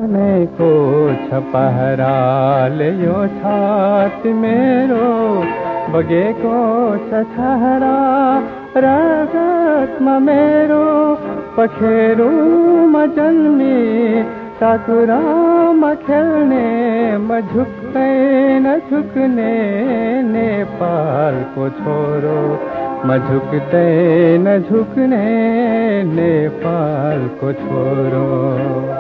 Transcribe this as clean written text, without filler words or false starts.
को छपहरा ले यो छाती मेरो बगेको छहरा रगतमा मेरो पखेरुमा जन्मी साकुरामा खेल्ने म झुक्दैन झुक्ने नेपालको छोरो म झुक्दैन झुक्ने नेपालको छोरो।